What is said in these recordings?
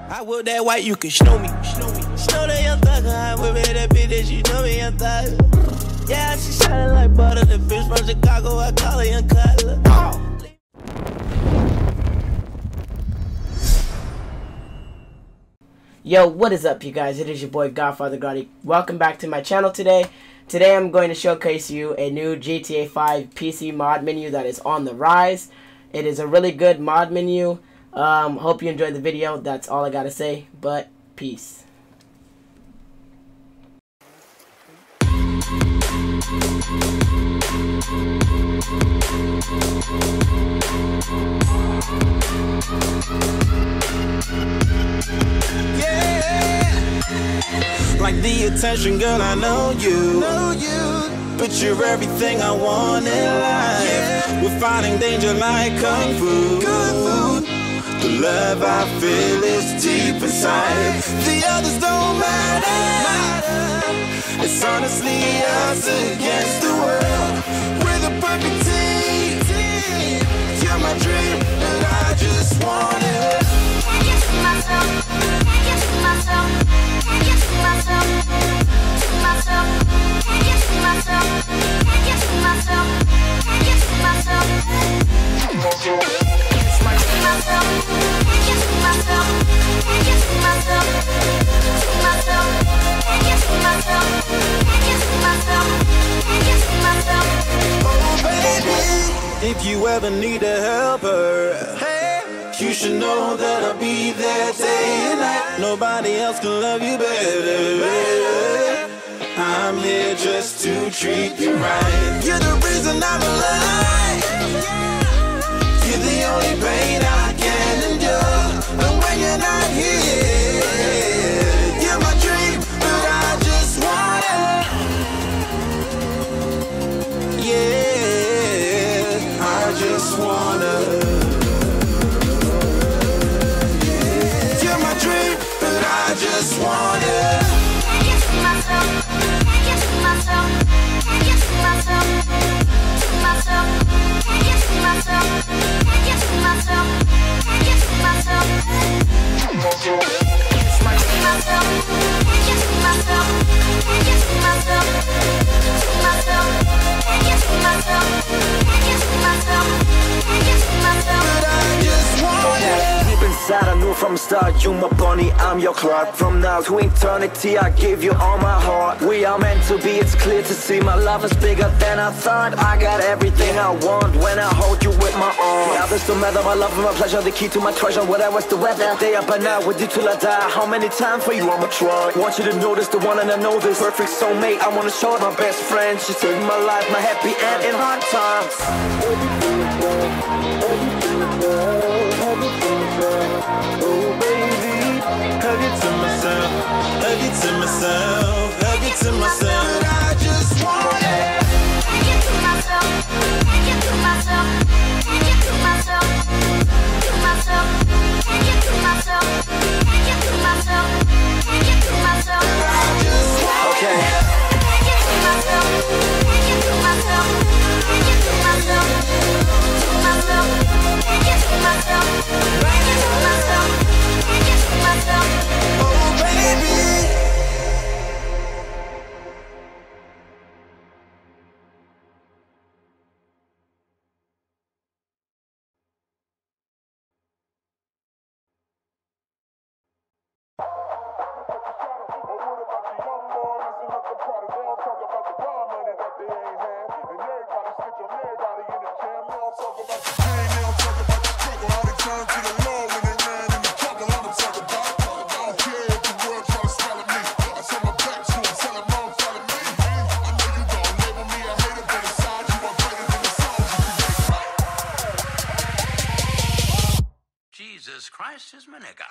I whip that white, you can snow me. Snow that young thugger, I whip it that bitch that you know me, young thugger. Yeah, she shining like butter. The bitch from Chicago, I call her Young Cutler. Yo, what is up, you guys? It is your boy Godfather Gotti. Welcome back to my channel today. Today I'm going to showcase you a new GTA 5 PC mod menu that is on the rise. It is a really good mod menu. Hope you enjoyed the video. That's all I gotta say, but peace. Like the attention, girl, I know you. But you're everything I want in life. We're fighting danger like Kung Fu. The love I feel is deep inside. The others don't matter. It's honestly us against the world. We're the perfect team. You're my dream, and I just want it. Can't get to myself. Can't get to myself. Can't get to myself. To myself. Can't get to myself. Can't get to myself. Can't get to myself. It's my myself. Can't get to myself. Can't get to myself. To myself. Can't get to myself. Can't get to myself. Can't get to myself. Oh baby, if you ever need a helper, you should know that I'll be there day and night. Nobody else can love you better. I'm here just to treat you right. You're the reason I'm alive. You're the only pain I can endure. And when you're not here, you're my dream, but I just want it. Yeah, I just wanna. I just want it. Can't get to myself. Can't get to myself. Can't get to myself. To myself. Can't get to myself. Can't get to myself. Can't get to myself. It's my myself. Can't get to myself. Can't get to myself. To myself. Can't get to myself. Can't get to myself. Can't get to myself. But I just want it. Inside, I knew from the start, you my bunny, I'm your Clark. From now to eternity, I give you all my heart. We are meant to be, it's clear to see. My love is bigger than I thought. I got everything I want when I hold you with my arms. Now this don't matter, my love and my pleasure, the key to my treasure. Whatever's the weather, day up and night with you till I die. How many times for you I'ma try? Want you to notice the one and I know this perfect soulmate. I wanna show it my best friend. She saved my life, my happy end in hard times. Oh baby, hug it to myself, hug it to myself, hug it to myself. I just want it. Can't get to myself, can't get to myself, can't get to myself, to myself, can't get to myself, can't get to myself, can't get to myself. I just want it. Can't get to myself, can't get to myself, can't get to myself, to myself, can't get to myself. Oh baby. Jesus Christ is my nigga.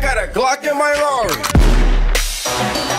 got a Glock in my Rari.